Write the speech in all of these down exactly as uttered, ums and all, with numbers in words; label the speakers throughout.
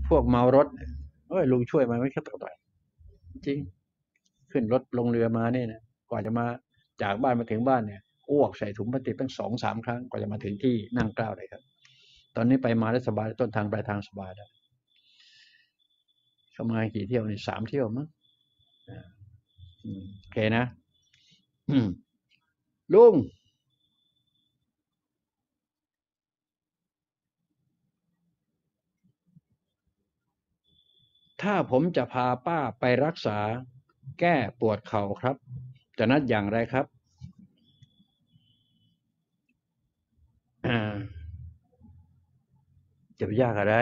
Speaker 1: พวกเมารถเอ้ยลุงช่วยมาไม่แค่ต่อยจริงขึ้นรถลงเรือมาเนี่ยนะกว่าจะมาจากบ้านมาถึงบ้านเนี่ยอ้วกใส่ถุงพลาสติกตั้งสองสามครั้งกว่าจะมาถึงที่นั่งเกล้าเลยครับตอนนี้ไปมาได้สบายต้นทางปลายทางสบายแล้วเขามากี่เที่ยวนี่สามเที่ยวมั้งโอเคนะลุงถ้าผมจะพาป้าไปรักษาแก้ปวดเข่าครับจะนัดอย่างไรครับจะไปยากอะไร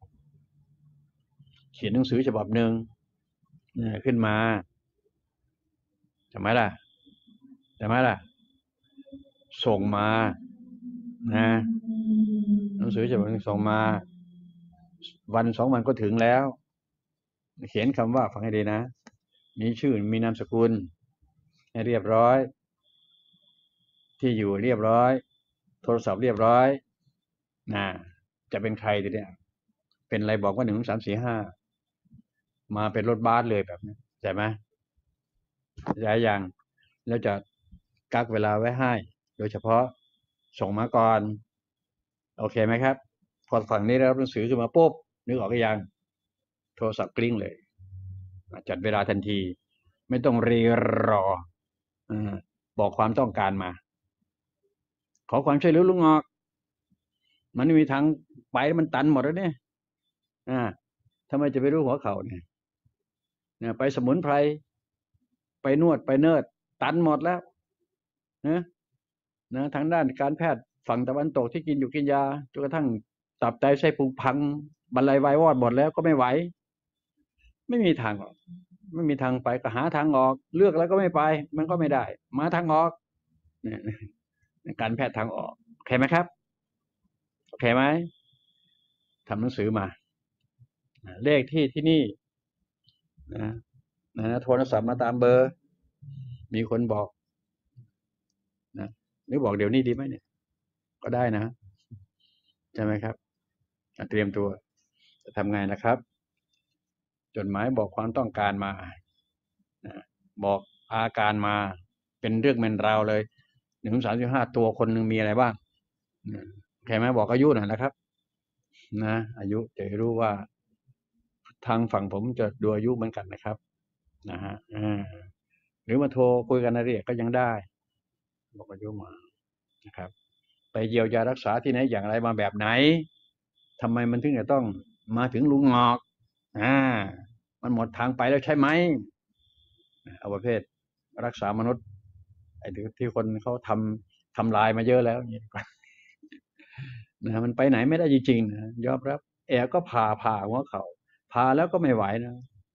Speaker 1: เขียนหนังสือฉบับหนึ่งขึ้นมาใช่ไหมล่ะใช่ไหมล่ะส่งมานะหนังสือฉบับหนึ่งส่งมาวันสองวันก็ถึงแล้วเขียนคำว่าฟังให้ดีนะมีชื่อมีนามสกุลให้เรียบร้อยที่อยู่เรียบร้อยโทรศัพท์เรียบร้อยนะจะเป็นใครทีเนี้ยเป็นอะไรบอกว่าหนึ่งสามสี่ห้ามาเป็นรถบัสเลยแบบนี้ใช่ไหมหลายอย่างแล้วจะกักเวลาไว้ให้โดยเฉพาะส่งมาก่อนโอเคไหมครับพอฝั่งนี้รับหนังสือขึ้นมาปุ๊บนึกออกก็ยังโทรศัพท์กลิ้งเลยจัดเวลาทันทีไม่ต้องรีรอบอกความต้องการมาขอความช่วยเหลือลุงออกมันไม่มีทางไปมันตันหมดแล้วเนี่ยอ่าทำไมจะไปรู้หัวเข่าเนี่ยเนี่ยไปสมุนไพรไปนวดไปเนิร์ดตันหมดแล้วนะนะทางด้านการแพทย์ฝั่งตะวันตกที่กินอยู่กินยาจนกระทั่งตับไตไส้พุงพังบรรลัยวายวอดหมดแล้วก็ไม่ไหวไม่มีทางออกไม่มีทางไปก็หาทางออกเลือกแล้วก็ไม่ไปมันก็ไม่ได้มาทางออกเนี่ยการแพทย์ทางออกโอเคไหมครับโอเคไหมทำหนังสือมาเลขที่ที่นี่นะนะโทรศัพท์มาตามเบอร์มีคนบอกนะหรือบอกเดี๋ยวนี้ดีไหมเนี่ยก็ได้นะใช่ไหมครับเตรียมตัวจะทำไงนะครับจดหมายบอกความต้องการมาบอกอาการมาเป็นเรื่องเป็นราวเลยหนึ่งสามสิบห้าตัวคนหนึ่งมีอะไรบ้างโอเคไหมบอกอายุหน่อยนะครับนะอายุจะรู้ว่าทางฝั่งผมจะดูอายุเหมือนกันนะครับนะฮะหรือมาโทรคุยกันรายละเอียดก็ยังได้บอกอายุมานะครับไปเยียวยารักษาที่ไหนอย่างไรมาแบบไหนทำไมมันถึงจะต้องมาถึงลุงงอกอ่ามันหมดทางไปแล้วใช่ไหมเอาประเภทรักษามนุษย์ไอ้ที่คนเขาทำทำลายมาเยอะแล้วอย่างนี้นะมันไปไหนไม่ได้จริงๆนะยอมรับแอร์ก็ผ่าผ่าหัวเขาผ่าแล้วก็ไม่ไหวนะ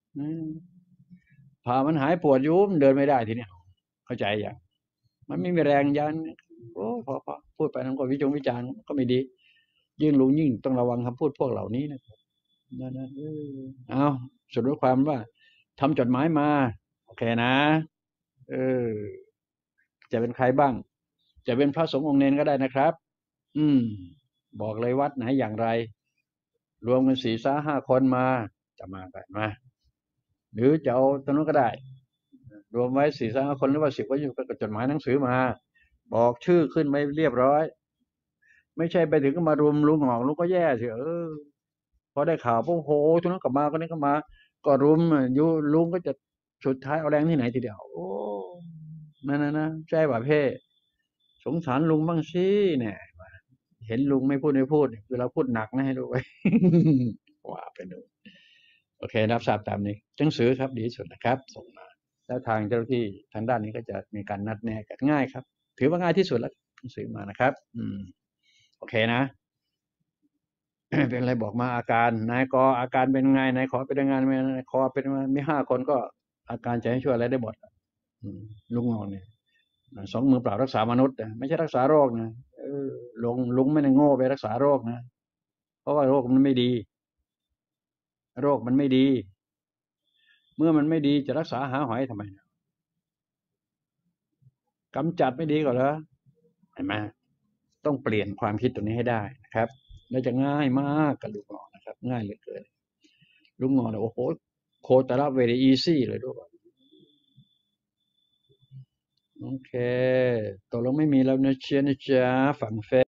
Speaker 1: ผ่ามันหายปวดยุบเดินไม่ได้ทีนี้เข้าใจอย่างมันไม่มีแรงยันโอ้พอพอพูดไปทั้งคนวิจงวิจารณ์ก็ไม่ดียิ่งลุงยิ่งต้องระวังคำพูดพวกเหล่านี้นะครับนั่นนะเอาสรุปความว่าทำจดหมายมาโอเคนะเออจะเป็นใครบ้างจะเป็นพระสงฆ์องค์เนรก็ได้นะครับอืมบอกเลยวัดไหนอย่างไรรวมกันสี่สาห้าคนมาจะมาได้มาหรือจะเอาตรงนั้นก็ได้รวมไว้สี่สาห้าคนหรือว่าสิบก็อยู่กับจดหมายหนังสือมาบอกชื่อขึ้นไม่เรียบร้อยไม่ใช่ไปถึงก็มารวมลุงหอกลุงก็แย่สิเออพอได้ข่าวพวกโหทุกนั้นกลับมาก็นี้ก็มาก็รุมอยู่ลุงก็จะสุดท้ายเอาแรงที่ไหนทีเดียวโอ้นั่นนะนะใช่ป่ะเพ่สงสารลุงบ้างสิเนี่ยเห็นลุงไม่พูดไม่พูดคือเราพูดหนักนะให้ดูไว้ว่าไปดูโอเครับทราบตามนี้หนังสือครับดีที่สุดนะครับส่งมาแล้วทางเจ้าหน้าที่ทางด้านนี้ก็จะมีการนัดแนะกันง่ายครับถือว่าง่ายที่สุดแล้วหนังสือมานะครับอืมโอเคนะเป็นอะไรบอกมาอาการนายกอาการเป็นไงนายขอเป็นยังไงนายขอเป็นมีห้าคนก็อาการจะให้ช่วยอะไรได้หมดลุงงอนเนี่ยสองมือเปล่ารักษามนุษย์ไม่ใช่รักษาโรคนะลุงลุงไม่ได้โง่ไปรักษาโรคนะเพราะว่าโรคมันไม่ดีโรคมันไม่ดีเมื่อมันไม่ดีจะรักษาหาหอยทำไมกำจัดไม่ดีกว่าเหรอเห็นไหมต้องเปลี่ยนความคิดตรงนี้ให้ได้นะครับและจะง่ายมากกับลูกหมอนะครับง่ายเหลือเกินลุงหนอเนี่ยโอ้โหโคตรละเวรีอีซี่เลยด้วยโอเคตกลงไม่มีแล้วนะเชียร์นะจ๊ะฝั่งเฟซ